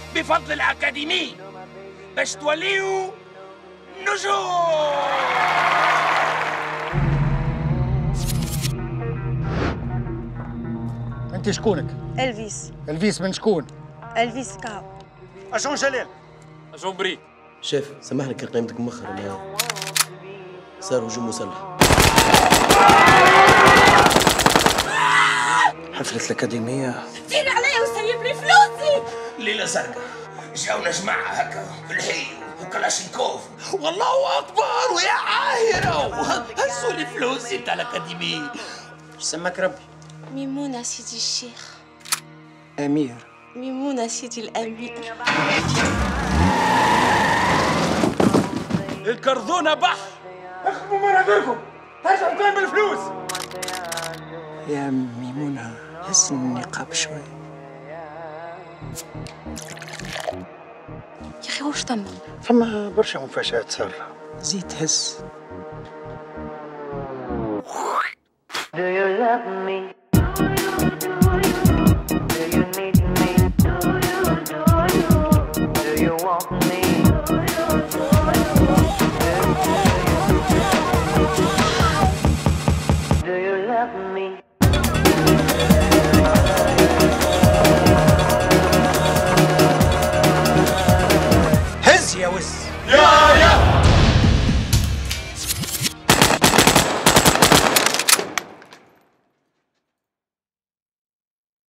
بفضل الأكاديمي باش توليو نجوم. انت شكونك؟ الفيس. الفيس من شكون؟ الفيس كاو. اجون جلال. اجون بريك. شيف سامحني كان قيمتك مؤخر انا صار هجوم مسلح. حفلة الأكاديمية دير عليا وسيب لي فلوسي. ليلة زرقاء جاونا جماعة هكا بالحي وكلاشينكوف، والله أكبر ويا عاهرة هزوا لي فلوسي بتاع الأكاديمي. ايش سماك ربي؟ ميمونة سيدي الشيخ. أمير. ميمونة سيدي الأمير. الكرذونة بح اخدموا مناخيركم ترجعوا تاني بالفلوس. يا ميمونة حس النقاب شوي. يا أخي واش تم؟ فما برشا مفاجآت صار. زيد تحس. Do you love me? Do you need me? Do you want me? Do you love me? هز يا وز. يا